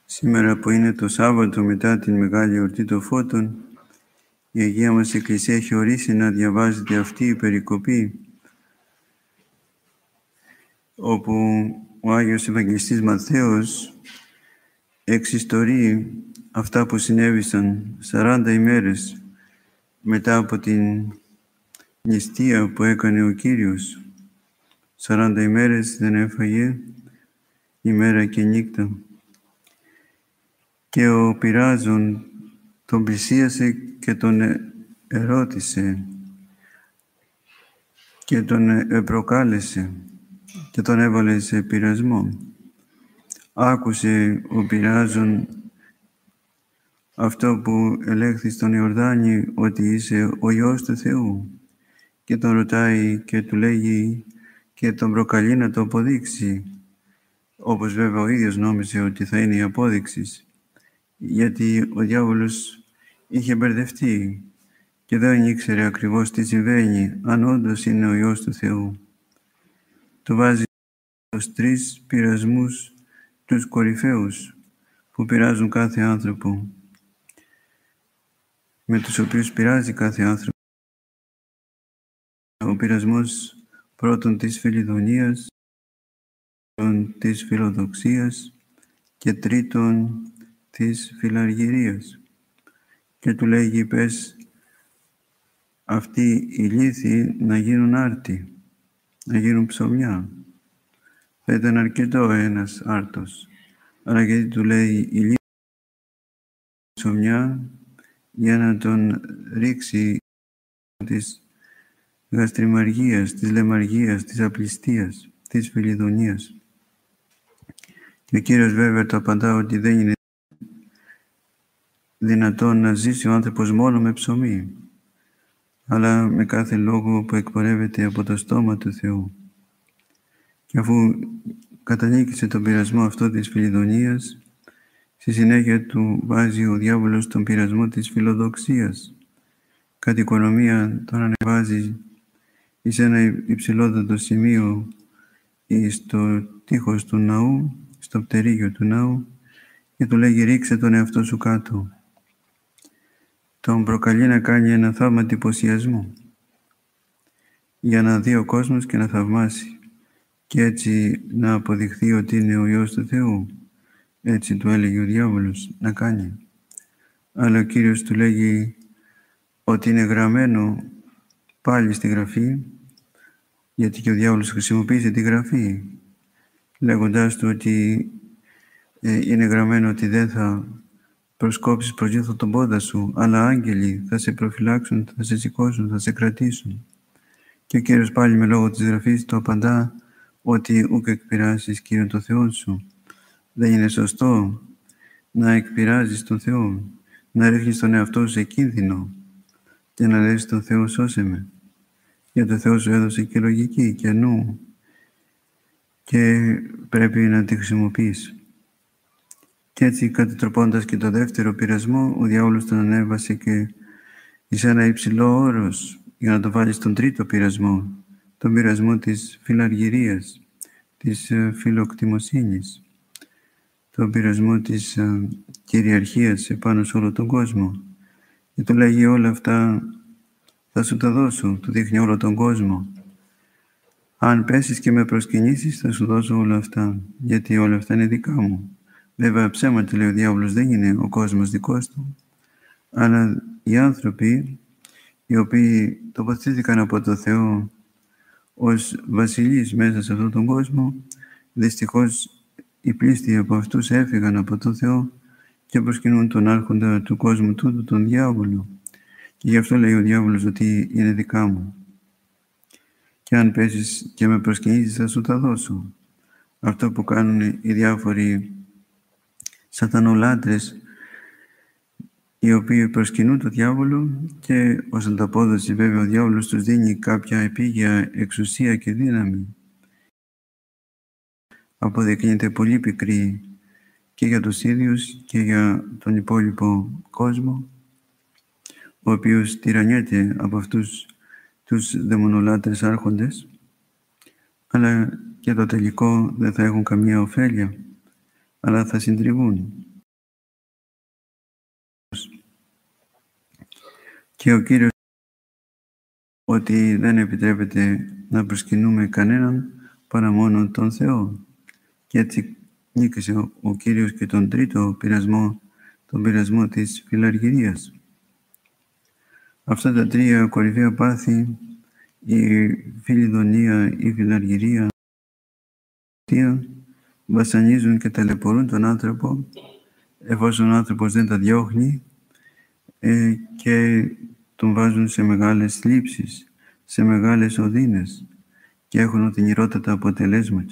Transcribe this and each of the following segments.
Σήμερα που είναι το Σάββατο μετά την Μεγάλη Εορτή των Φώτων, η Αγία μας Εκκλησία έχει ορίσει να διαβάζεται αυτή η περικοπή, όπου ο Άγιος Ευαγγελιστής Ματθαίος εξιστορεί αυτά που συνέβησαν 40 ημέρες μετά από την νηστεία που έκανε ο Κύριος. 40 ημέρες δεν έφαγε ημέρα και νύχτα. Και ο πειράζων τον πλησίασε και τον ερώτησε και τον προκάλεσε και τον έβαλε σε πειρασμό. Άκουσε ο πειράζων αυτό που ελέγχθη στον Ιορδάνη, ότι είσαι ο Υιός του Θεού, και τον ρωτάει και του λέγει και τον προκαλεί να το αποδείξει, όπως βέβαια ο ίδιος νόμιζε ότι θα είναι η απόδειξη, γιατί ο διάβολος είχε μπερδευτεί και δεν ήξερε ακριβώς τι συμβαίνει, αν όντως είναι ο Υιός του Θεού. Του βάζει τους 3 πειρασμούς, τους κορυφαίους, που πειράζουν κάθε άνθρωπο, με τους οποίους πειράζει κάθε άνθρωπο. Ο πειρασμός πρώτον της φιλιδονίας, της φιλοδοξίας και τρίτον της φιλαργυρίας. Και του λέγει, πες αυτοί οι λύθοι να γίνουν άρτοι, να γίνουν ψωμιά. Θα ήταν αρκετό ένας άρτος, αλλά γιατί του λέει η λύθη ψωμιά, για να τον ρίξει της γαστριμαργίας, της λαιμαργίας, της απληστίας, της φιλιδονίας. Και ο Κύριος βέβαια το απαντά ότι δεν είναι δυνατόν να ζήσει ο άνθρωπος μόνο με ψωμί, αλλά με κάθε λόγο που εκπορεύεται από το στόμα του Θεού. Και αφού κατανίκησε τον πειρασμό αυτό της φιλιδονίας, στη συνέχεια του βάζει ο διάβολος τον πειρασμό της φιλοδοξίας. Κατ' οικονομία τον ανεβάζει εις ένα υψηλότατο σημείο στο τείχος του ναού, στο πτερίγιο του ναού, και του λέγει ρίξε τον εαυτό σου κάτω. Τον προκαλεί να κάνει ένα θαύμα εντυπωσιασμού, για να δει ο κόσμος και να θαυμάσει, και έτσι να αποδειχθεί ότι είναι ο Υιός του Θεού. Έτσι του έλεγε ο διάβολος να κάνει. Αλλά ο Κύριος του λέγει ότι είναι γραμμένο πάλι στη Γραφή, γιατί και ο διάβολος χρησιμοποίησε τη Γραφή, λέγοντάς του ότι είναι γραμμένο ότι δεν θα προσκόψεις προς τον πόντα σου, αλλά άγγελοι θα σε προφυλάξουν, θα σε σηκώσουν, θα σε κρατήσουν. Και ο Κύριος πάλι με λόγο της Γραφής το απαντά ότι ούκ εκπειράσεις Κύριον το Θεό σου. Δεν είναι σωστό να εκπειράζεις τον Θεό, να ρίχνεις τον εαυτό σου σε κίνδυνο και να λες τον Θεό σώσε με. Γιατί ο Θεός σου έδωσε και λογική και νου και πρέπει να τη χρησιμοποιείς. Και έτσι, κατατροπώντας και το δεύτερο πειρασμό, ο διάβολος τον ανέβασε και εις ένα υψηλό όρος για να το βάλει στον τρίτο πειρασμό, τον πειρασμό της φιλαργυρίας, της φιλοκτιμοσύνης, τον πειρασμό της κυριαρχίας επάνω σε όλο τον κόσμο. Και του λέγει όλα αυτά θα σου τα δώσω, του δείχνει όλο τον κόσμο. Αν πέσεις και με προσκυνήσεις θα σου δώσω όλα αυτά, γιατί όλα αυτά είναι δικά μου. Βέβαια ψέματα λέει ο διάβολος, δεν είναι ο κόσμος δικός του, αλλά οι άνθρωποι οι οποίοι τοποθετήθηκαν από το Θεό ως βασιλείς μέσα σε αυτόν τον κόσμο, δυστυχώς οι πλήστοι από αυτούς έφυγαν από τον Θεό και προσκυνούν τον άρχοντα του κόσμου τούτου, τον διάβολο. Και γι' αυτό λέει ο διάβολος ότι είναι δικά μου. Και αν πέσεις και με προσκυνήσεις θα σου τα δώσω. Αυτό που κάνουν οι διάφοροι σατανολάτρες, οι οποίοι προσκυνούν τον διάβολο και ως ανταπόδοση βέβαια ο διάβολος τους δίνει κάποια επίγεια εξουσία και δύναμη. Αποδεικνύεται πολύ πικρή και για τους ίδιους και για τον υπόλοιπο κόσμο, ο οποίος τυραννιέται από αυτούς τους δαιμονολάτρες άρχοντες, αλλά και το τελικό δεν θα έχουν καμία ωφέλεια, αλλά θα συντριβούν. Και ο Κύριος ότι δεν επιτρέπεται να προσκυνούμε κανέναν παρά μόνο τον Θεό. Και έτσι νίκησε ο Κύριος και τον τρίτο πειρασμό, τον πειρασμό της φιλαργυρίας. Αυτά τα τρία κορυφαία πάθη, η φιλιδονία, η φιλαργυρία, βασανίζουν και ταλαιπωρούν τον άνθρωπο, εφόσον ο άνθρωπος δεν τα διώχνει και τον βάζουν σε μεγάλες θλίψεις, σε μεγάλες οδύνες και έχουν οδυνηρότατα αποτελέσματα.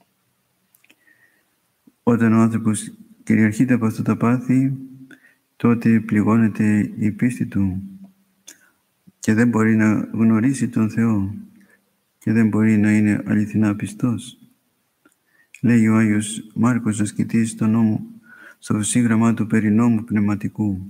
Όταν ο άνθρωπος κυριαρχείται από αυτά τα πάθη, τότε πληγώνεται η πίστη του και δεν μπορεί να γνωρίσει τον Θεό και δεν μπορεί να είναι αληθινά πιστός. Λέει ο Άγιος Μάρκος ασκητής στο σύγγραμμά του περί νόμου πνευματικού.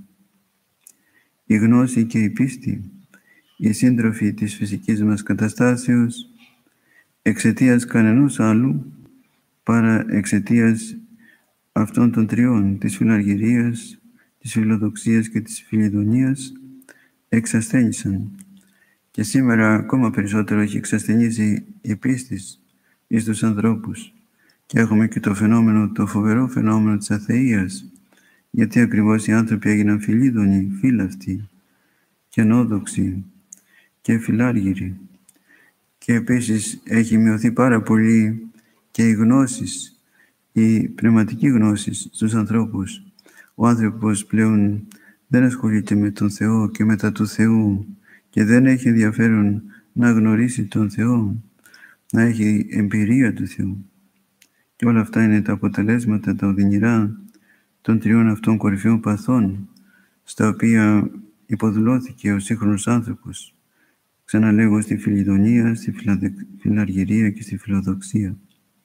Η γνώση και η πίστη, οι σύντροφοι της φυσικής μας καταστάσεως, εξαιτίας κανενός άλλου, παρά εξαιτίας αυτών των τριών, της φιλαργυρίας, της φιλοδοξίας και της φιλιδονίας, εξασθένησαν. Και σήμερα ακόμα περισσότερο έχει εξασθενήσει η πίστη εις τους ανθρώπους. Και έχουμε και το φοβερό φαινόμενο της αθείας, γιατί ακριβώς οι άνθρωποι έγιναν φιλίδονοι, φύλαυτοι και ανώδοξοι και φιλάργυροι. Και επίσης έχει μειωθεί πάρα πολύ και οι γνώσεις, η πνευματική γνώση στους ανθρώπους. Ο άνθρωπος πλέον δεν ασχολείται με τον Θεό και μετά του Θεού και δεν έχει ενδιαφέρον να γνωρίσει τον Θεό, να έχει εμπειρία του Θεού. Και όλα αυτά είναι τα αποτελέσματα, τα οδυνηρά των τριών αυτών κορυφαίων παθών, στα οποία υποδουλώθηκε ο σύγχρονος άνθρωπος. Ξαναλέγω, στη φιλιδονία, στη φιλαργυρία και στη φιλοδοξία.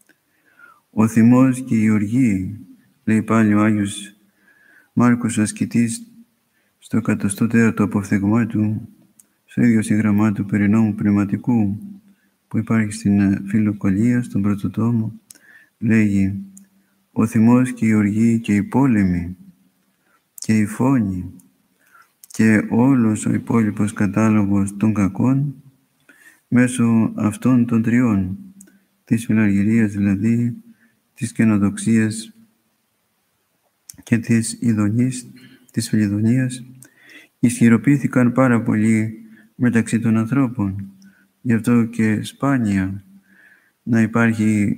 Ο θυμός και η οργή, λέει πάλι ο Άγιος Μάρκος ασκητής στο 104ο αποφθεγμά του, στο ίδιο σύγγραμμά του περί νόμου πνευματικού, που υπάρχει στην Φιλοκολία, στον πρώτο τόμο, λέγει: ο θυμός και η οργή και η πόλεμη και η φόνη και όλος ο υπόλοιπος κατάλογος των κακών μέσω αυτών των τριών, της φιλαργυρίας δηλαδή, της καινοδοξίας και της φιλιδονίας, ισχυροποιήθηκαν πάρα πολύ μεταξύ των ανθρώπων. Γι' αυτό και σπάνια να υπάρχει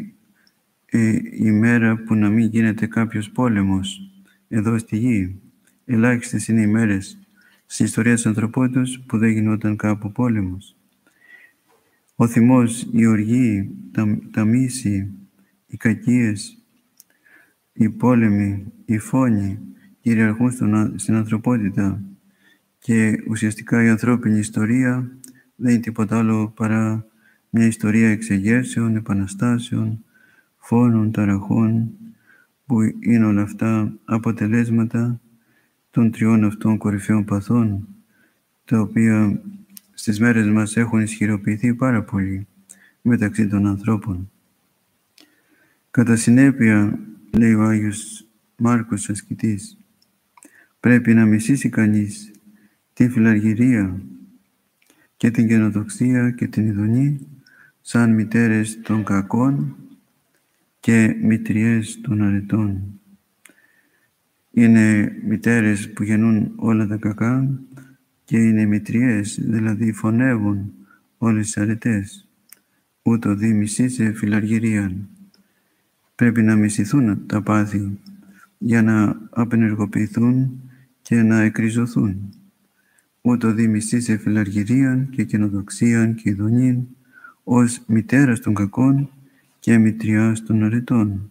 η μέρα που να μην γίνεται κάποιος πόλεμος εδώ στη γη. Ελάχιστες είναι οι μέρες στην ιστορία της ανθρωπότητας που δεν γινόταν κάπου πόλεμος. Ο θυμός, η οργή, τα μίση, οι κακίες, οι πόλεμοι, οι φόνοι κυριαρχούν στην ανθρωπότητα και ουσιαστικά η ανθρώπινη ιστορία δεν είναι τίποτα άλλο παρά μια ιστορία εξεγέρσεων, επαναστάσεων, φόνων, ταραχών, που είναι όλα αυτά αποτελέσματα των τριών αυτών κορυφαίων παθών, τα οποία στις μέρες μας έχουν ισχυροποιηθεί πάρα πολύ μεταξύ των ανθρώπων. Κατά συνέπεια, λέει ο Άγιος Μάρκος ασκητής, πρέπει να μισήσει κανείς την φιλαργυρία και την καινοδοξία και την ειδονή σαν μητέρες των κακών και μητριές των αρετών. Είναι μητέρες που γεννούν όλα τα κακά και είναι μητριές, δηλαδή φωνεύουν όλες τις αρετές. Ούτω δι μισήσε φιλαργυρίαν. Πρέπει να μισηθούν τα πάθη για να απενεργοποιηθούν και να εκριζωθούν. Ούτω δι μισήσε φιλαργυρίαν και καινοδοξίαν και ειδονήν ως μητέρας των κακών και μητριάς των αρετών.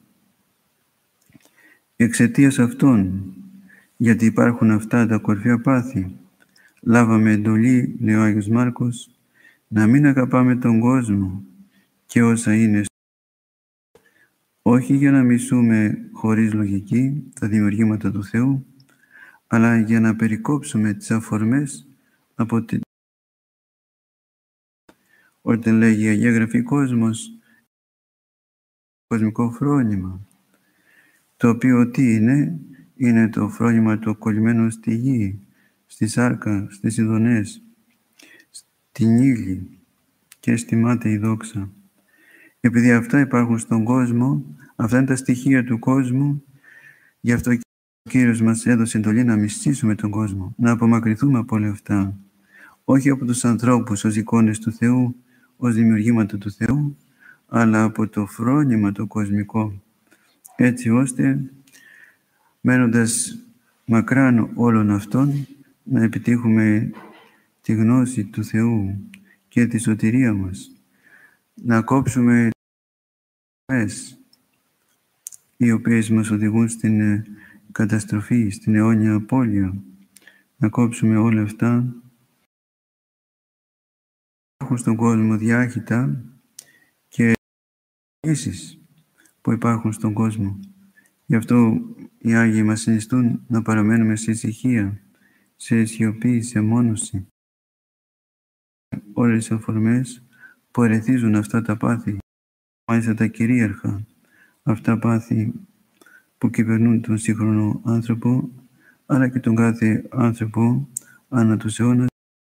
Εξαιτίας αυτών, γιατί υπάρχουν αυτά τα κορυφαία πάθη, λάβαμε εντολή, λέει ο Άγιος Μάρκος, να μην αγαπάμε τον κόσμο και όσα είναι, όχι για να μισούμε χωρίς λογική τα δημιουργήματα του Θεού, αλλά για να περικόψουμε τις αφορμές από την... Όταν λέγει η Αγία Γραφή κόσμος, κοσμικό φρόνημα, το οποίο τι είναι το φρόνημα του κολλημένου στη γη, στη σάρκα, στις ειδονές, στην ύλη και στη μάταιη δόξα. Επειδή αυτά υπάρχουν στον κόσμο, αυτά είναι τα στοιχεία του κόσμου, γι' αυτό και ο Κύριος μας έδωσε εντολή να μισήσουμε τον κόσμο, να απομακρυνθούμε από όλα αυτά. Όχι από τους ανθρώπους ως εικόνες του Θεού, ως δημιουργήματα του Θεού, αλλά από το φρόνημα το κοσμικό, έτσι ώστε μένοντας μακράν όλων αυτών να επιτύχουμε τη γνώση του Θεού και τη σωτηρία μας, να κόψουμε τις οι οποίες μας οδηγούν στην καταστροφή, στην αιώνια απώλεια, να κόψουμε όλα αυτά. Υπάρχουν στον κόσμο διάχυτα και λύσεις που υπάρχουν στον κόσμο. Γι' αυτό οι Άγιοι μας συνιστούν να παραμένουμε σε ησυχία, σε σιωπή, σε μόνωση. Όλες οι αφορμές που ερεθίζουν αυτά τα πάθη, μάλιστα τα κυρίαρχα, αυτά πάθη που κυβερνούν τον σύγχρονο άνθρωπο, αλλά και τον κάθε άνθρωπο ανά τους αιώνας.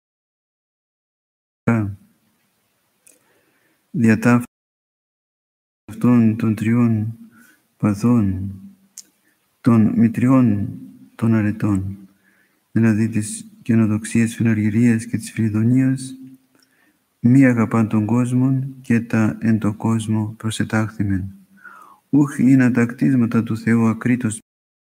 Διατάφτα αυτών των τριών παθών, των μητριών των αρετών, δηλαδή της καινοδοξίας, φιλαργυρίας και της φιλιδονίας, μη αγαπάν τον κόσμο και τα εν το κόσμο προσετάχθημεν. Ούχ είναι τα κτίσματα του Θεού ακρίτως,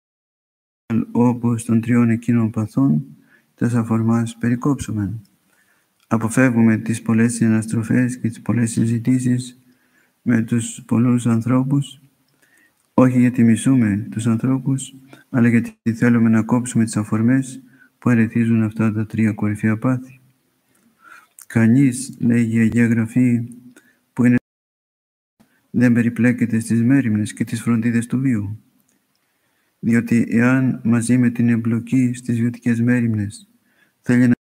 όπως των τριών εκείνων παθών, τας αφορμάς περικόψομεν. Αποφεύγουμε τις πολλές συναστροφές και τις πολλές συζητήσεις με τους πολλούς ανθρώπους, όχι γιατί μισούμε τους ανθρώπους, αλλά γιατί θέλουμε να κόψουμε τις αφορμές που ερεθίζουν αυτά τα τρία κορυφαία πάθη. Κανείς, λέγει η Αγία Γραφή, που είναι δεν περιπλέκεται στις μέριμνες και τις φροντίδες του βίου. Διότι εάν μαζί με την εμπλοκή στις βιωτικές μέριμνες θέλει να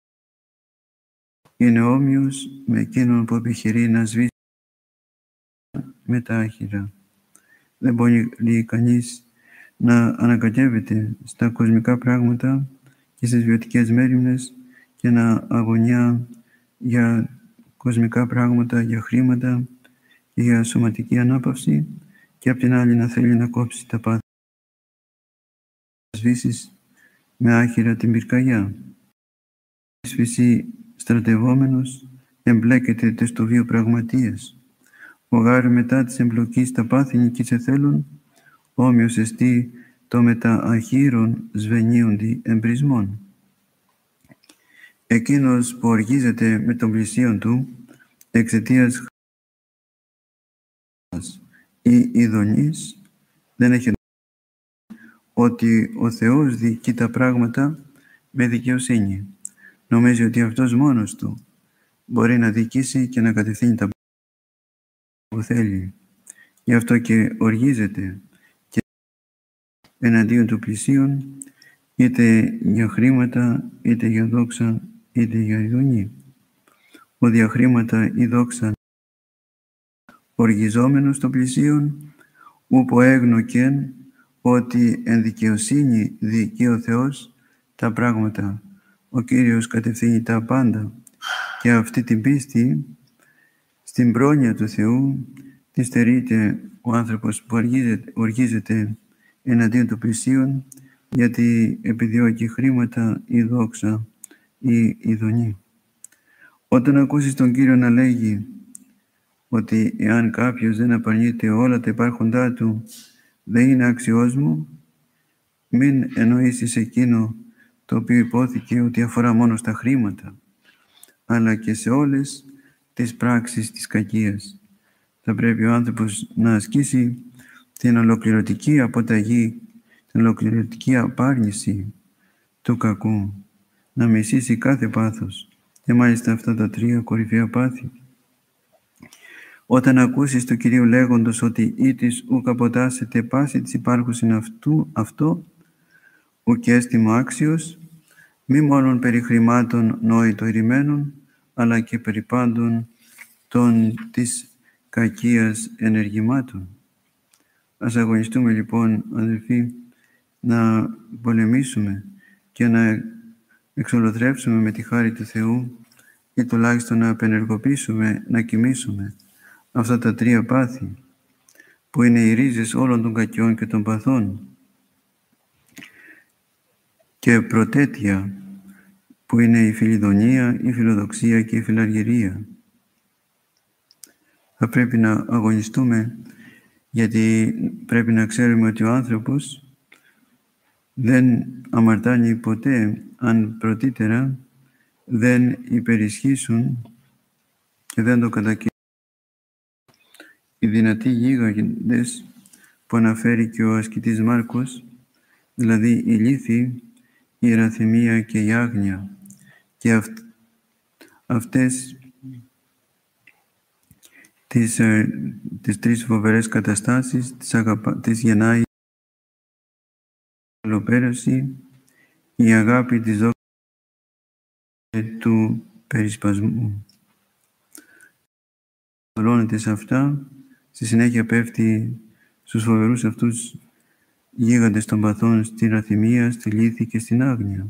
είναι όμοιος με εκείνον που επιχειρεί να σβήσει με τα άχυρα. Δεν μπορεί κανείς να ανακατεύεται στα κοσμικά πράγματα και στις βιωτικές μέριμνες και να αγωνιά για κοσμικά πράγματα, για χρήματα και για σωματική ανάπαυση, και απ' την άλλη να θέλει να κόψει τα πάθη, να σβήσεις με άχυρα την πυρκαγιά. Σφυσί στρατευόμενος εμπλέκεται στο βίο πραγματίες. Ο γάρ μετά της εμπλοκής στα πάθη νικήσε θέλουν, όμοιος εστί το μετά αχύρων σβενίοντι εμπρισμών. Εκείνος που οργίζεται με τον πλησίον του εξαιτίας ή ειδονής δεν έχει ότι ο Θεός διοικεί τα πράγματα με δικαιοσύνη. Νομίζει ότι αυτός μόνος του μπορεί να διοικήσει και να κατευθύνει τα πράγματα που θέλει. Γι' αυτό και οργίζεται και εναντίον του πλησίον, είτε για χρήματα, είτε για δόξα, είτε για ειδονή. Ο δια χρήματα ή δόξα οργιζόμενος στο πλησίον, ούπο έγνωκεν ότι εν δικαιοσύνη διοικεί ο Θεός τα πράγματα. Ο Κύριος κατευθύνει τα πάντα και αυτή την πίστη στην πρόνοια του Θεού τη στερείται ο άνθρωπος που οργίζεται εναντίον του πλησίον, γιατί επιδιώκει χρήματα ή δόξα ή ειδονή. Όταν ακούσεις τον Κύριο να λέγει ότι εάν κάποιος δεν απαρνείται όλα τα υπάρχοντά του, δεν είναι άξιός μου, μην εννοήσεις εκείνο το οποίο υπόθηκε ότι αφορά μόνο στα χρήματα, αλλά και σε όλες τις πράξεις της κακίας. Θα πρέπει ο άνθρωπος να ασκήσει την ολοκληρωτική αποταγή, την ολοκληρωτική απάρνηση του κακού, να μισήσει κάθε πάθος, και μάλιστα αυτά τα τρία κορυφαία πάθη. Όταν ακούσεις του Κυρίου λέγοντος ότι «Ήτης ουκ αποτάσσεται πάση της υπάρχουσιν αυτό, ουκ έστιμο άξιος», μη μόνον περί χρημάτων νόητο ηρημένων, αλλά και περί πάντων των της κακίας ενεργημάτων. Ας αγωνιστούμε λοιπόν, αδελφοί, να πολεμήσουμε και να εξολοθρεύσουμε με τη χάρη του Θεού ή τουλάχιστον να απενεργοποιήσουμε, να κοιμήσουμε αυτά τα τρία πάθη που είναι οι ρίζες όλων των κακιών και των παθών, και πρωτέτεια που είναι η φιλιδονία, η φιλοδοξία και η φιλαργυρία. Θα πρέπει να αγωνιστούμε, γιατί πρέπει να ξέρουμε ότι ο άνθρωπος δεν αμαρτάνει ποτέ αν πρωτήτερα δεν υπερισχύσουν και δεν το κατακοινούν οι δυνατοί γίγαντες που αναφέρει και ο ασκητής Μάρκος, δηλαδή η λύθη, η ιεραθυμία και η άγνοια, και αυτές τις τρεις φοβερές καταστάσεις τις γεννάει η αλλοπέρωση, η αγάπη της δόξης και του περισπασμού. Ολώνεται σε αυτά, στη συνέχεια πέφτει στους φοβερούς αυτούς γίγαντες των παθών, στη ραθυμία, στη λύθη και στην άγνοια.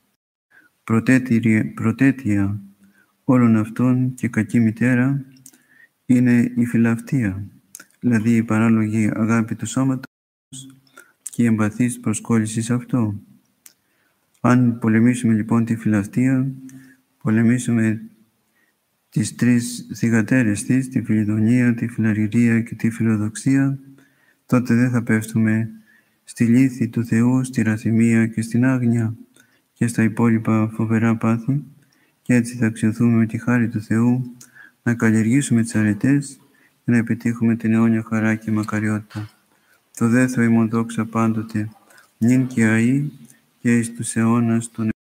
Πρωτέτεια όλων αυτών και κακή μητέρα είναι η φιλαυτία, δηλαδή η παράλογη αγάπη του σώματος και η εμπαθής προσκόλληση σε αυτό. Αν πολεμήσουμε λοιπόν τη φιλαυτία, πολεμήσουμε τις τρεις θυγατέρες της, τη φιλιδονία, τη φιλαργυρία και τη φιλοδοξία, τότε δεν θα πέφτουμε στη λύθη του Θεού, στη ραθυμία και στην άγνοια και στα υπόλοιπα φοβερά πάθη, και έτσι θα αξιωθούμε με τη χάρη του Θεού να καλλιεργήσουμε τις αρετές και να επιτύχουμε την αιώνια χαρά και μακαριότητα. Το δε Θεό ημών δόξα πάντοτε, νυν και αεί και εις τους αιώνας των